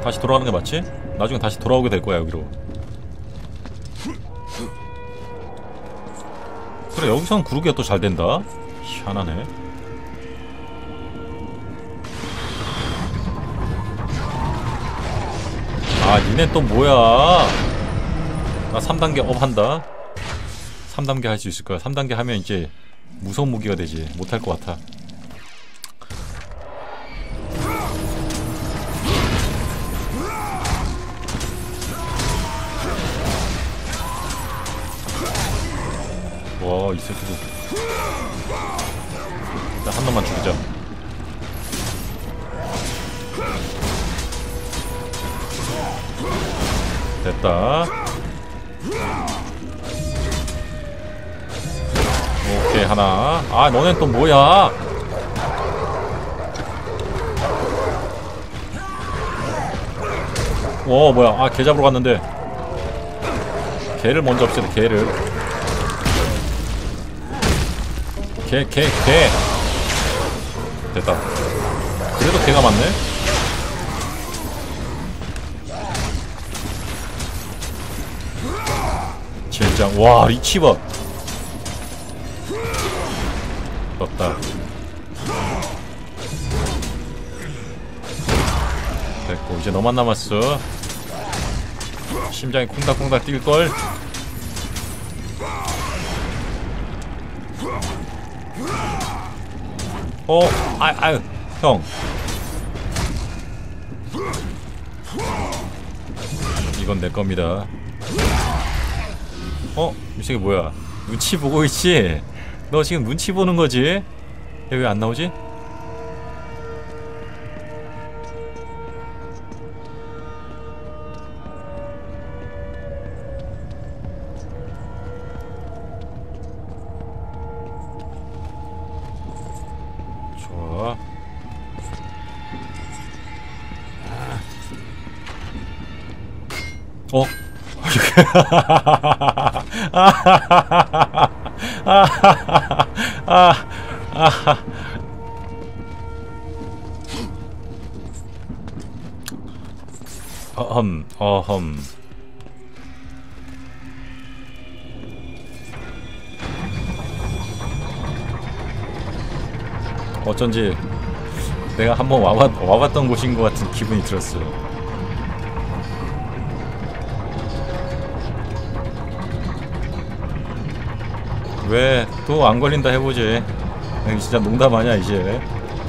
다시 돌아가는 게 맞지? 나중에 다시 돌아오게 될 거야 여기로. 그래 여기선 구르기가 또 잘 된다. 희한하네. 아 니네 또 뭐야. 나 3단계 업 한다. 3단계 할 수 있을 거야. 3단계 하면 이제 무서운 무기가 되지. 못할 것 같아. 와, 이 새끼도. 일단 한 놈만 죽이자. 됐다. 오케이, 하나. 아, 너넨 또 뭐야? 오, 뭐야. 아, 개 잡으러 갔는데. 개를 먼저 없애야 돼, 개를. 개. 됐다. 그래도 개가 많네? 젠장. 와, 리치버. 떴다. 됐고, 이제 너만 남았어. 심장이 콩닥콩닥 뛸걸? 아유, 형. 이건 내 겁니다. 이 새끼 뭐야? 눈치 보고 있지? 너 지금 눈치 보는 거지? 얘 왜 안 나오지? 좋아. 어흠. 어쩐지 내가 한번 와봤던 곳인 것 같은 기분이 들었어. 왜 또 안 걸린다 해보지. 진짜 농담 아니야 이제.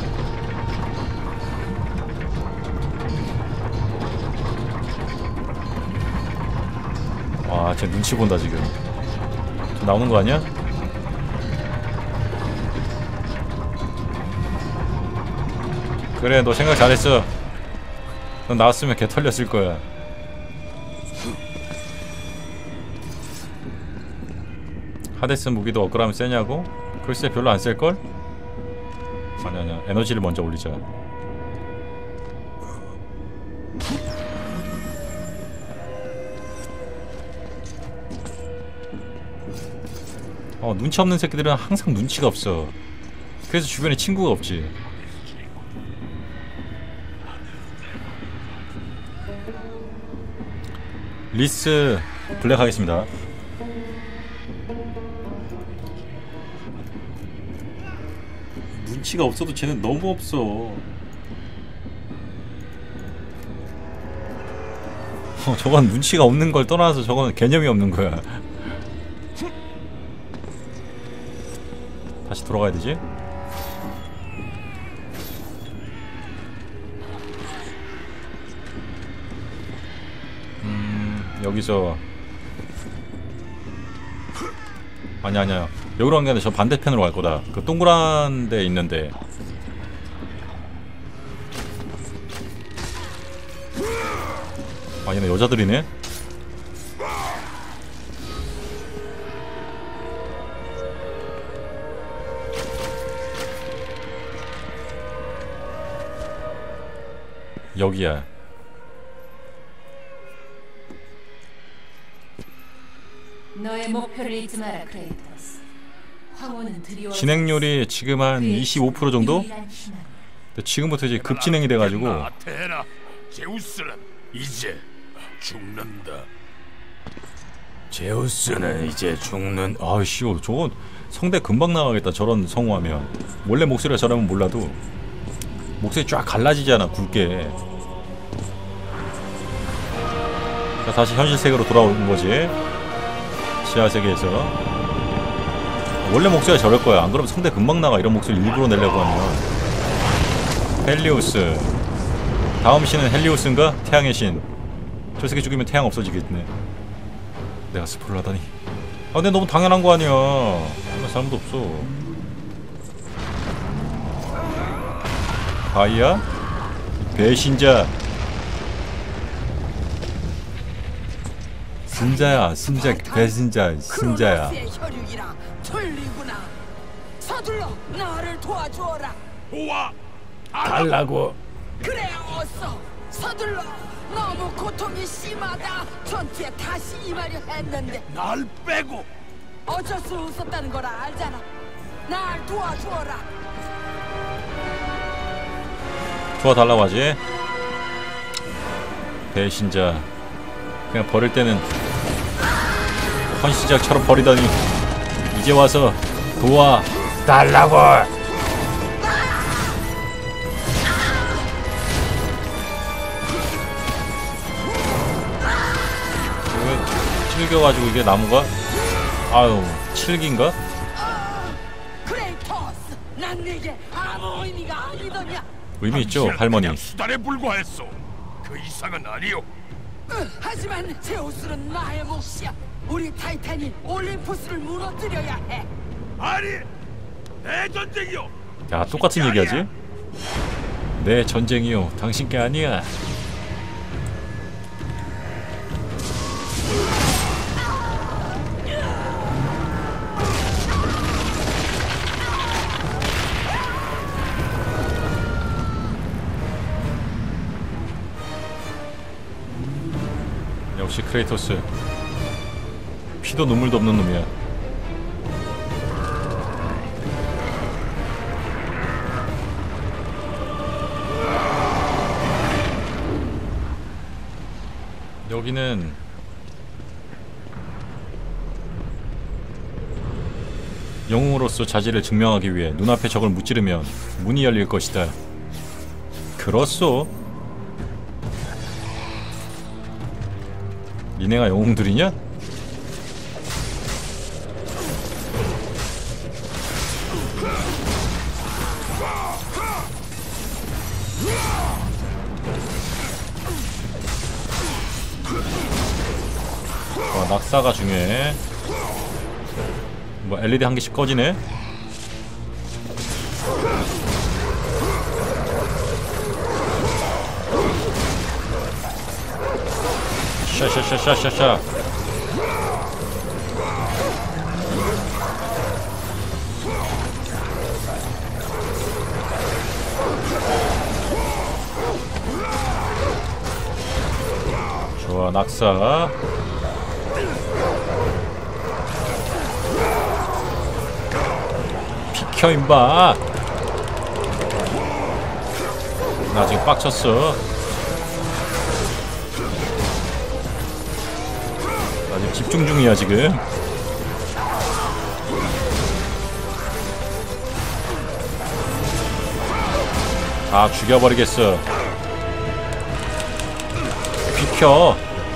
와, 쟤 눈치 본다 지금. 나오는 거 아니야? 그래, 너 생각 잘했어. 넌 나왔으면 개 털렸을 거야. 하데스 무기도 업그레이드하면 세냐고? 글쎄 별로 안 셀걸? 아니야. 에너지를 먼저 올리자. 눈치 없는 새끼들은 항상 눈치가 없어. 그래서 주변에 친구가 없지. 리스 블랙 하겠습니다. 눈치가 없어도 쟤는 너무 없어. 저건 눈치가 없는 걸 떠나서 저거는 개념이 없는 거야. 다시 돌아가야 되지? 여기서 아니야. 여기로 간 게 아니라 저 반대편으로 갈 거다. 그 동그란 데 있는데. 아, 얘네 여자들이네? 여기야. 너의 목표를 잊지 마라, 크레이토스. 황혼은 드리워. 진행률이 지금 한 25% 정도? 지금부터 이제 급진행이 돼가지고 아테나, 제우스는 이제 죽는다. 제우스는 이제 죽는. 아이씨, 저건 성대 금방 나가겠다. 저런 성우하면. 원래 목소리가 저러면 몰라도 목소리 쫙 갈라지잖아, 굵게. 자, 다시 현실 세계로 돌아오는 거지. 지하 세계에서. 원래 목소리가 저럴 거야. 안 그러면 성대 금방 나가. 이런 목소리 일부러 내려고 하면. 헬리오스. 다음 신은 헬리오스인가? 태양의 신. 저 새끼 죽이면 태양 없어지겠네. 내가 스포를 하다니. 아, 근데 너무 당연한 거 아니야. 정말 잘못 없어. 가이아? 배신자. 신자야, 신자, 배신자, 신자야. 크로노스의 혈육이라 틀리구나. 서둘러 나를 도와주어라. 도와 달라고. 그래 어서 서둘러. 너무 고통이 심하다. 전투에 다시 임하려 했는데 날 빼고 어쩔 수 없었다는 걸 알잖아. 날 도와주어라. 도와달라고 하지. 배신자. 그냥 버릴 때는 헌시작처럼 버리더니 이제 와서 도와달라고. 찔겨가지고 이게 나무가. 아유, 칠기인가? 크레이토스, 난 네게 아무 의미가 아니더냐. 의미 있죠, 당신은 할머니. 그냥 수단에 불과했소. 그 이상은 아니오. 하지만 제우스는 나의 몫이야. 우리 타이탄이 올림푸스를 무너뜨려야 해. 아니, 내 전쟁이오. 야, 똑같은 얘기하지? 내 전쟁이요, 당신 게 아니야. 역시 크레이토스. 피도 눈물도 없는 놈이야. 여기는 영웅으로서 자질을 증명하기 위해 눈앞에 적을 무찌르면 문이 열릴 것이다. 그렇소. 니네가 영웅들이냐? 낙사가 중요해. 뭐 LED 한 개씩 꺼지네. 샤샤샤샤샤샤. 좋아, 낙사. 비켜 임마. 나 지금 빡쳤어. 나 지금 집중 중이야 지금. 다 죽여버리겠어. 비켜.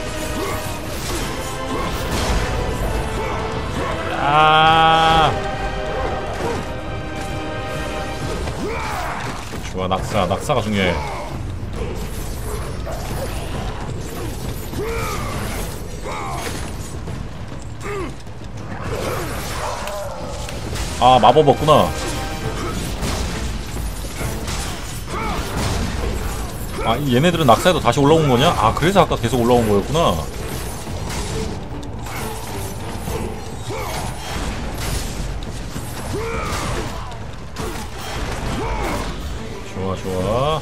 좋아, 낙사가 중요해. 아, 마법 없구나. 아, 얘네들은 낙사해도 다시 올라온 거냐? 아, 그래서 아까 계속 올라온 거였구나. 좋아, 좋아.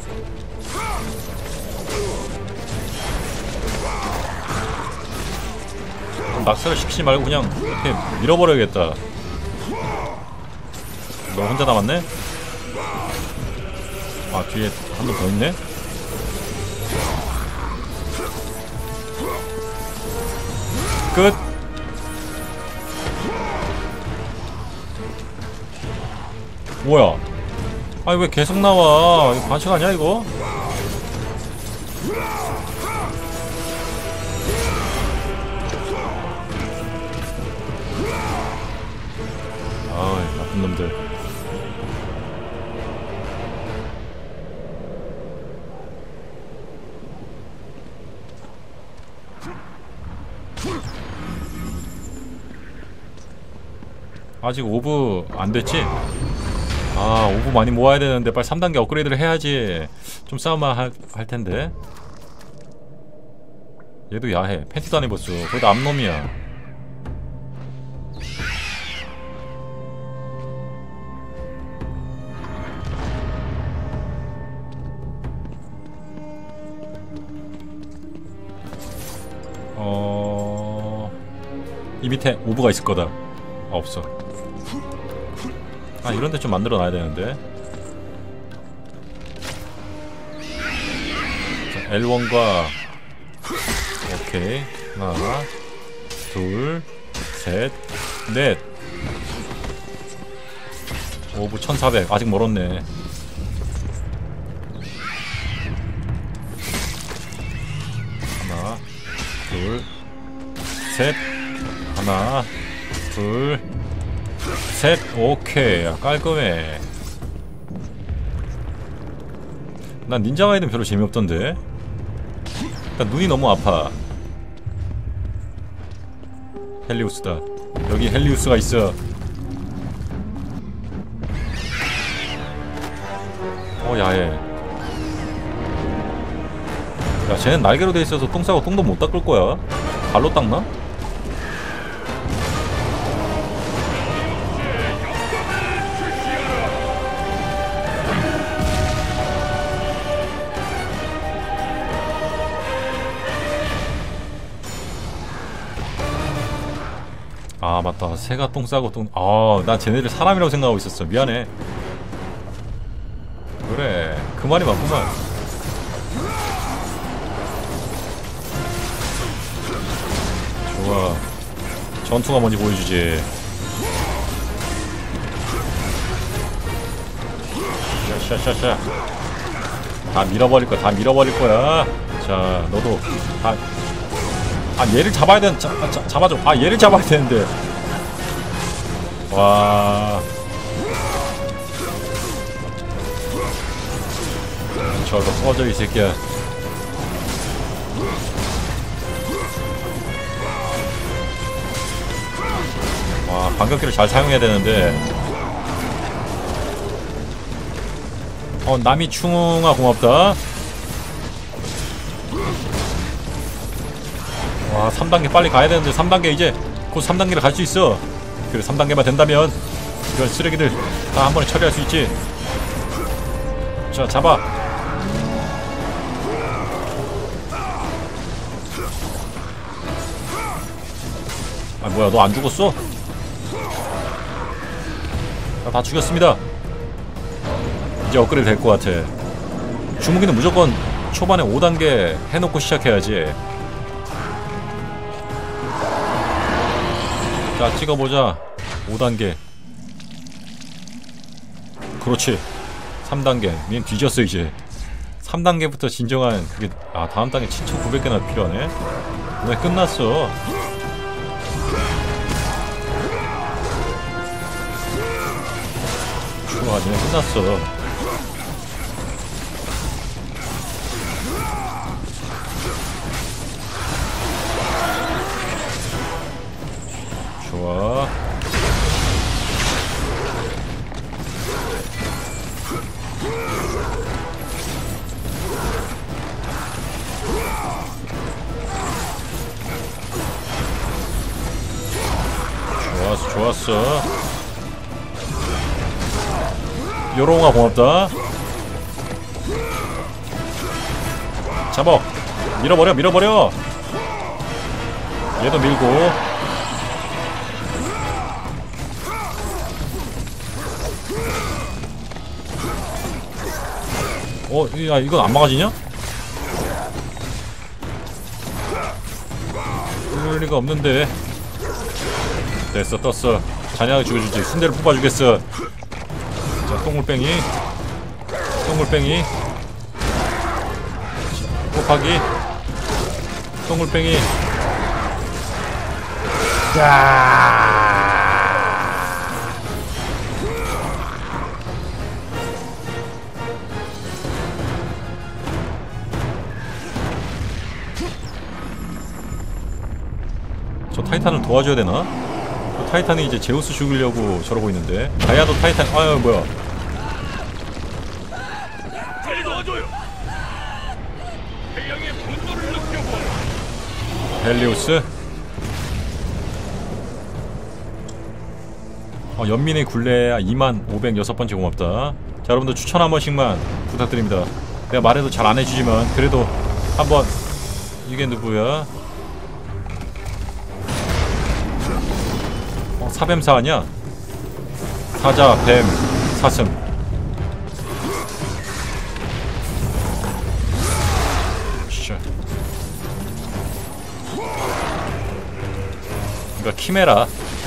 낙사를 시키지 말고 그냥 이렇게 밀어버려야겠다. 너 혼자 남았네? 아, 뒤에 한 번 더 있네? 끝. 뭐야? 아니 왜 계속 나와? 이거 반칙 아니야 이거? 아이 나쁜 놈들. 아직 오브 안 됐지? 아 오브 많이 모아야 되는데 빨리 3단계 업그레이드를 해야지 좀 싸움만 할 텐데. 얘도 야해. 팬티도 안 입었어. 거의 다 암놈이야. 이 밑에 오브가 있을 거다. 아 없어. 아 이런데 좀 만들어 놔야 되는데. 자, L1과 오케이 하나 둘 셋 넷 오브 1400 아직 멀었네. 하나 둘 셋 하나 둘 셋. 오케이 깔끔해. 난 닌자 가이드는 별로 재미없던데. 일단 눈이 너무 아파. 헬리우스다. 여기 헬리우스가 있어. 야해. 야 쟤는 날개로 돼있어서 똥 싸고 똥도 못 닦을 거야. 발로 닦나? 아 맞다. 새가 똥 싸고 똥. 난 쟤네들 사람이라고 생각하고 있었어. 미안해. 그래 그 말이 맞구만. 좋아. 전투가 뭔지 보여주지. 샤샤샤샤. 다 밀어버릴 거야. 다 밀어버릴 거야. 자 너도 다. 얘를 잡아야 되는. 잡아줘. 얘를 잡아야 되는데. 와. 저거 꺼져 이 새끼야. 와 반격기를 잘 사용해야 되는데. 남이 충아 고맙다. 와 3단계 빨리 가야 되는데. 3단계 이제 곧 3단계를 갈 수 있어. 그래 3단계만 된다면 이런 쓰레기들 다 한 번에 처리할 수 있지. 자 잡아. 뭐야 너 안 죽었어? 다 죽였습니다. 이제 업그레이드 될 것 같아. 주무기는 무조건 초반에 5단계 해놓고 시작해야지. 자 찍어보자. 5단계 그렇지. 3단계 닌 뒤졌어 이제. 3단계부터 진정한 그게. 다음 단계 7,900개나 필요하네. 오늘 끝났어. 좋아 니네 끝났어. 좋아. 좋았어 좋았어. 요롱아 고맙다. 잡어. 밀어버려 밀어버려. 얘도 밀고. 야 이건 안 막아지냐? 그럴 리가 없는데. 됐어, 떴어. 잔인하게 죽여주지. 순대를 뽑아주겠어. 자, 똥물뱅이. 똥물뱅이. 곱하기. 똥물뱅이. 야. 저 타이탄을 도와줘야 되나? 저 타이탄이 이제 제우스 죽이려고 저러고 있는데. 가야도 타이탄. 아유 뭐야? 잘 도와줘요. 태양의 분노를 느껴보. 헬리오스. 연민의 굴레 2506번째 고맙다. 자, 여러분들 추천 한 번씩만 부탁드립니다. 내가 말해도 잘 안 해주지만 그래도 한번. 이게 누구야? 사뱀사 아니야? 사자, 뱀, 사슴. 그러니까 키메라.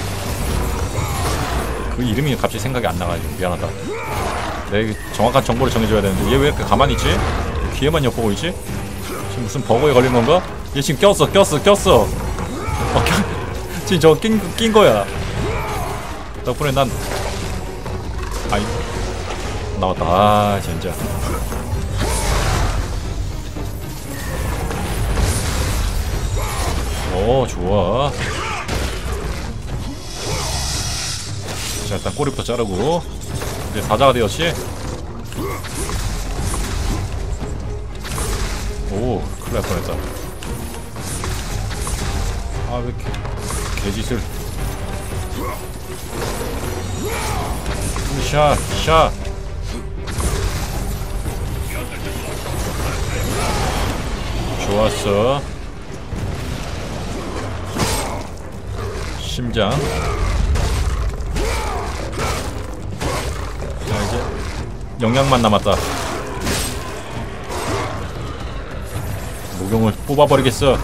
그 이름이 갑자기 생각이 안 나가지고 미안하다. 내가 정확한 정보를 정해줘야 되는데 얘 왜 이렇게 가만히 있지? 귀에만 엿보고 있지? 지금 무슨 버거에 걸린 건가? 얘 지금 꼈어. 지금 저거 낀 거야. 덕분에 난 아이 나왔다. 아 진짜. 오 좋아. 자 일단 꼬리부터 자르고 이제 사자가 되었지. 오 큰일 날 뻔했다. 아 왜 이렇게 개짓을. 샷. 좋았어. 심장. 자 이제 영양만 남았다. 목용을 뽑아버리겠어.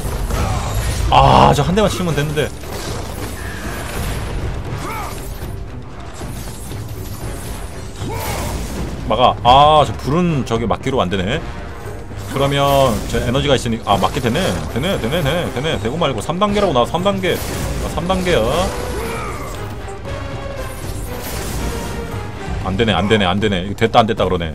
아, 저 한 대만 치면 됐는데. 막아. 아, 저 불은 저기 막기로 안 되네. 그러면 저 에너지가 있으니 아 맞게 되네. 되네. 되고 말고 3단계라고 나와. 3단계. 3단계야. 안 되네. 이거 됐다 안 됐다 그러네.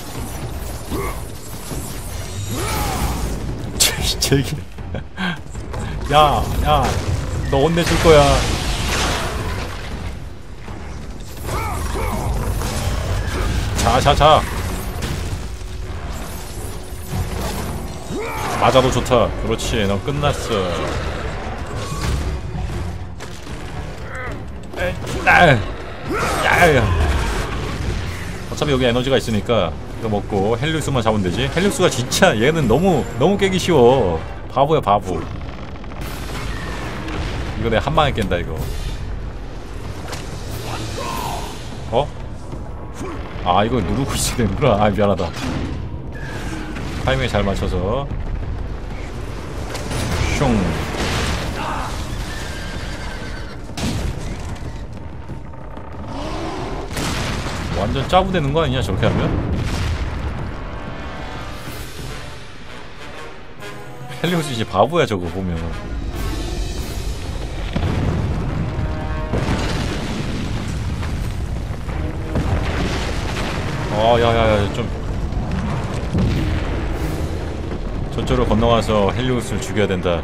제기. 야, 너 혼내줄 거야. 자. 맞아도 좋다. 그렇지, 너 끝났어. 어차피 여기 에너지가 있으니까 이거 먹고 헬리우스만 잡으면 되지. 헬리우스가 진짜 얘는 너무 깨기 쉬워. 바보야 바보. 이거 내가 한 방에 깬다 이거. 아 이거 누르고 있어야 되는구나. 아 미안하다. 타이밍에 잘 맞춰서 슝. 완전 짜부 되는 거 아니냐 저렇게 하면? 헬리오스 이제 바보야 저거 보면. 야야야 좀 저쪽으로 건너가서 헬리오스를 죽여야 된다.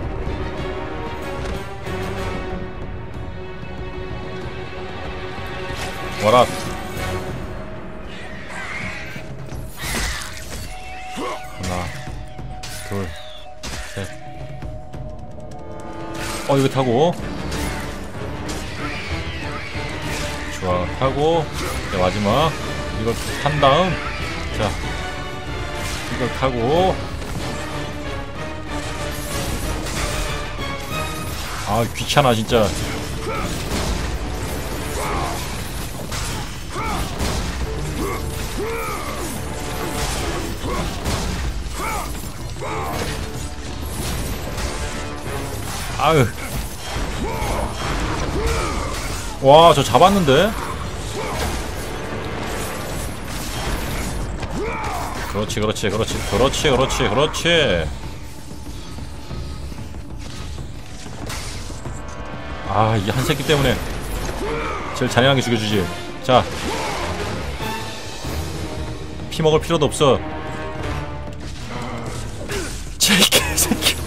와라. 하나 둘 셋. 이거 타고 좋아. 타고 이제 마지막 이걸 탄 다음 자 이걸 타고 아 귀찮아 진짜. 아유. 와, 저 잡았는데? 그렇지, 그렇지, 그렇지, 그렇지, 그렇지, 그렇지. 아, 이 한 새끼 때문에 제일 잔인하게 죽여주지. 자, 피 먹을 필요도 없어. 제 개새끼.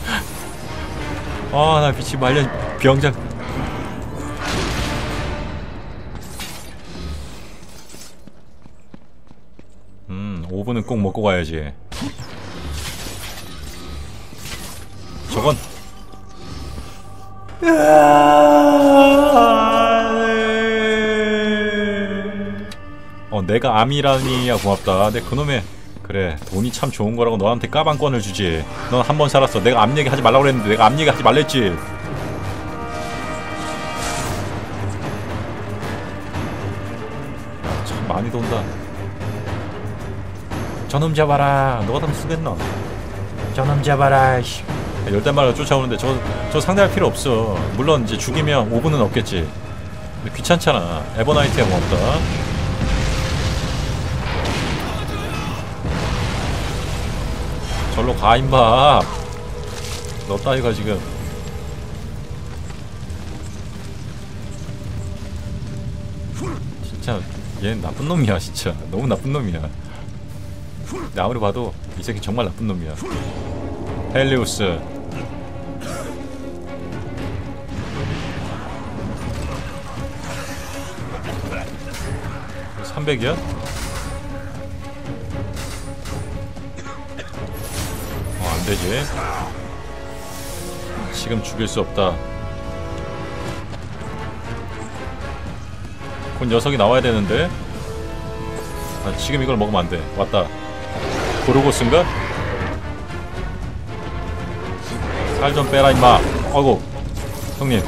아, 나 미치 말년 병장. 오븐은 꼭 먹고 가야지. 저건 내가 암이라니야. 고맙다. 근데 그놈의 그래 돈이 참 좋은 거라고 너한테 까방권을 주지. 넌 한 번 살았어. 내가 암 얘기 하지 말라고 그랬는데 내가 암 얘기 하지 말랬지. 참 많이 돈다. 저놈 잡아라. 너가 다 쓰겠나? 저놈 잡아라. 열댓 마리가 쫓아오는데 저 상대할 필요 없어. 물론 이제 죽이면 5분은 없겠지. 근데 귀찮잖아. 에버나이트야 고맙다. 절로 가 임마. 너 따위가 지금 진짜 얘는 나쁜 놈이야. 진짜 너무 나쁜 놈이야. 근데 아무리 봐도 이 새끼 정말 나쁜 놈이야. 헬리우스 300이야? 안되지. 지금 죽일 수 없다. 곧 녀석이 나와야 되는데. 아, 지금 이걸 먹으면 안돼. 왔다. 고르고스인가? 살 좀 빼라 임마. 아이고 형님.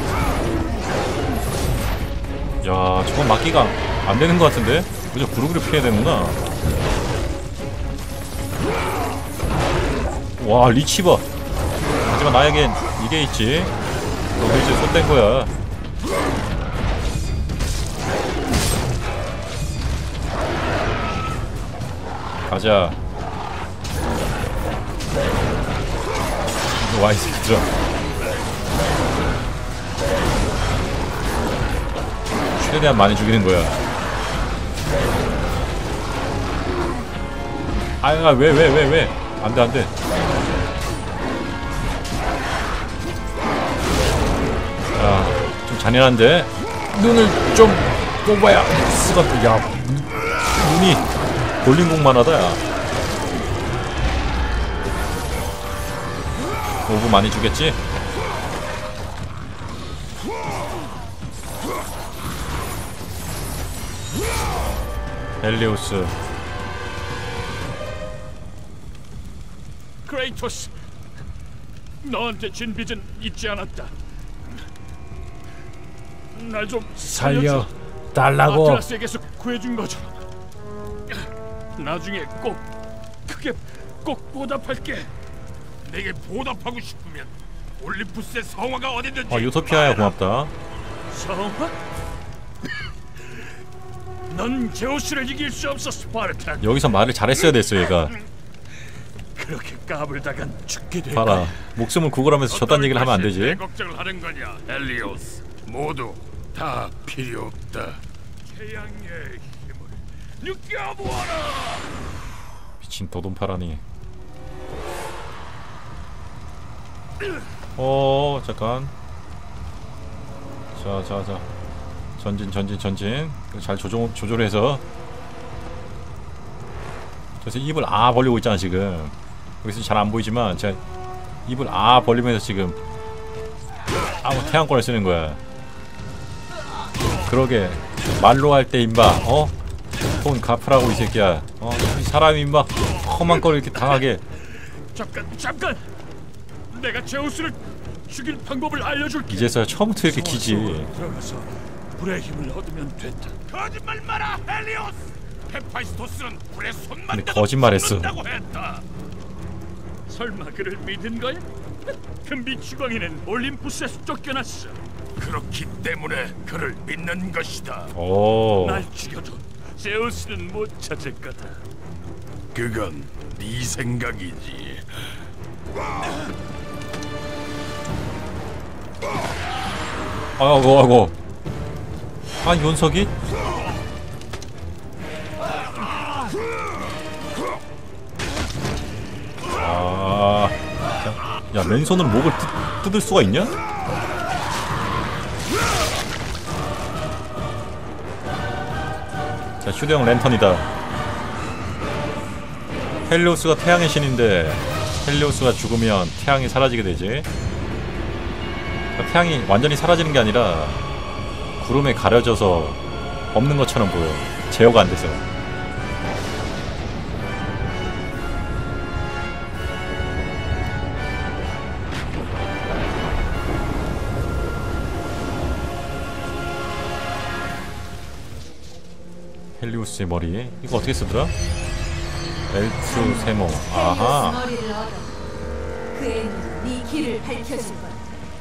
야, 저건 막기가 안되는 것 같은데? 그저 구르구르 피해야 되는구나. 와, 리치버. 하지만 나에겐 이게 있지. 너도 이제 손댄 거야. 가자. 와, 이 새끼들아. 최대한 많이 죽이는 거야. 아야, 왜. 안돼, 안돼. 야, 좀 잔인한데? 눈을 좀 뽑아야 쓰겠다. 야, 눈이 볼링공만 하다, 야. 오브 많이 주겠지? 헬리우스. 크레이토스, 너한테 진 빚은 잊지 않았다. 날 좀 살려 달라고. 아틀라스에게서 구해준 것처럼 나중에 꼭 크게 꼭 보답할게. 내게 보답하고 싶으면 올림푸스의 성화가 어디든지. 유토피아야 고맙다. 성화? 넌 제우스를 이길 수 없어, 스파르탄. 여기서 말을 잘했어야 됐어. 얘가 그렇게 까불다간 죽게 될 봐라. 거야. 목숨을 구걸하면서 저딴 얘기를 하면 안 되지. 내 걱정을 하는 거냐, 헬리오스. 모두 다 필요 없다. 태양의 힘을 느껴보아라. 미친 도돈파라니. 잠깐. 자. 전진. 잘 조절해서. 그래서 입을 벌리고 있잖아 지금. 여기서 잘 안 보이지만 제가 입을 벌리면서 지금 태양권을 쓰는 거야. 그러게 말로 할 때 임마 돈 갚으라고 이 새끼야. 사람이 임마 험한 걸 이렇게 당하게. 잠깐. 내가 제우스를 죽일 방법을 알려줄게. 이제서야 처음부터 이렇게 기지. 들어가서 불의 힘을 얻으면 된다. 거짓말 마라, 헬리오스. 헤파이스토스는 불의 손만 근데 거짓말했어. 했다. 설마 그를 믿은 거야? 금비 주광이는 올림푸스에서 쫓겨났어. 그렇기 때문에 그를 믿는 것이다. 오. 날 죽여도 제우스는 못 찾을 거다. 그건 네 생각이지. 아이고. 아, 윤석이? 아, 야, 맨손으로 목을 뜯을 수가 있냐? 자, 휴대용 랜턴이다. 헬리오스가 태양의 신인데 헬리오스가 죽으면 태양이 사라지게 되지. 그러니까 태양이 완전히 사라지는 게 아니라 구름에 가려져서 없는 것처럼 보여. 제어가 안 돼서. 헬리오스의 머리. 이거 어떻게 쓰더라? 엘프 세모. 아하. 머리를 얻어 그의 눈은 네 길을 밝혀줄 거야.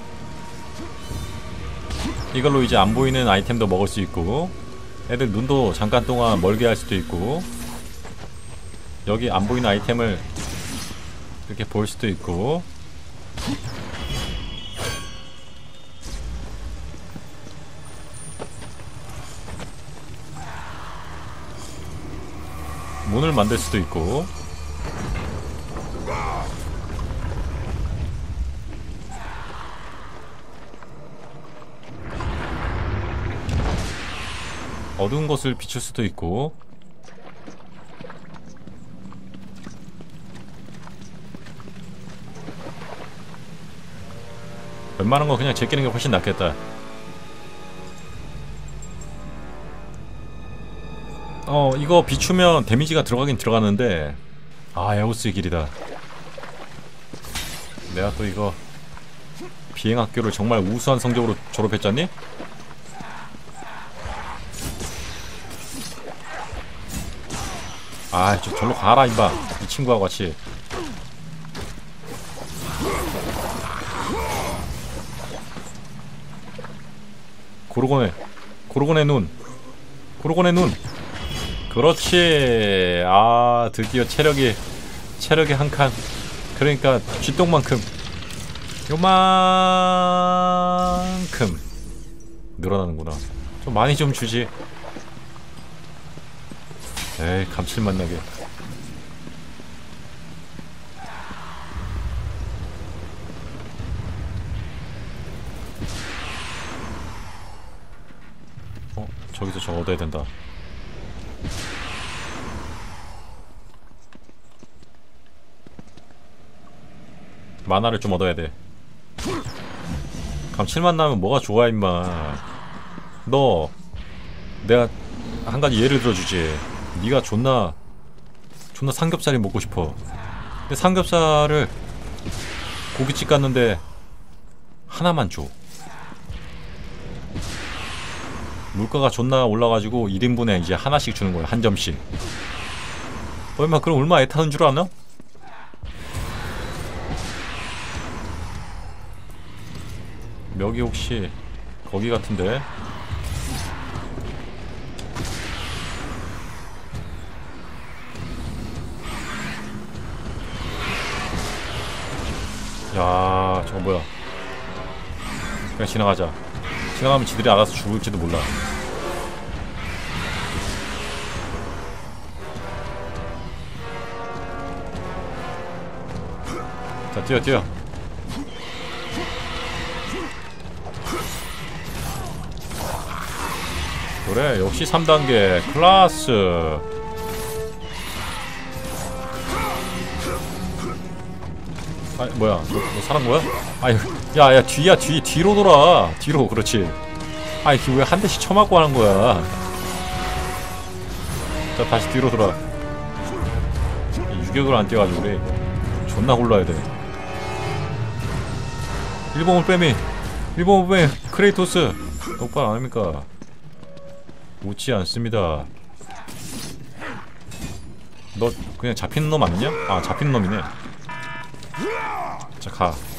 이걸로 이제 안 보이는 아이템도 먹을 수 있고, 애들 눈도 잠깐 동안 멀게 할 수도 있고, 여기 안 보이는 아이템을 이렇게 볼 수도 있고. 문을 만들 수도 있고. 어두운 곳을 비출 수도 있고. 웬만한 거 그냥 제끼는 게 훨씬 낫겠다. 이거 비추면 데미지가 들어가긴 들어가는데, 아, 에오스의 길이다. 내가 또 이거 비행학교를 정말 우수한 성적으로 졸업했잖니? 아, 절로 가라 임마. 이 친구하고 같이. 고르곤의 눈. 그렇지. 아, 드디어 체력이 한 칸. 그러니까 쥐똥만큼, 요만큼 늘어나는구나. 좀 많이 좀 주지. 에이, 감칠맛 나게. 저기서 저거 얻어야 된다. 만화를 좀 얻어야 돼. 감칠맛 나면 뭐가 좋아 임마. 너 내가 한 가지 예를 들어주지. 네가 존나 삼겹살이 먹고 싶어. 근데 삼겹살을 고깃집 갔는데 하나만 줘. 물가가 존나 올라가지고 1인분에 이제 하나씩 주는 거야. 한 점씩. 임마 그럼 얼마 애 타는 줄 아나? 여기 혹시 거기 같은데? 야, 저거 뭐야? 그냥 지나가자. 지나가면 지들이 알아서 죽을지도 몰라. 자, 뛰어. 그래, 역시 3단계 클라스. 아, 뭐야? 너 살은 거야? 아이, 야, 뒤로 돌아. 뒤로, 그렇지. 아이, 왜 한 대씩 쳐맞고 하는 거야? 자, 다시 뒤로 돌아. 유격을 안 띄워가지고 그래. 존나 굴러야 돼. 일본을 빼미 크레이토스 똑바로 안 합니까? 웃지 않습니다. 너 그냥 잡히는 놈 아니냐? 아, 잡히는 놈이네. 자, 가.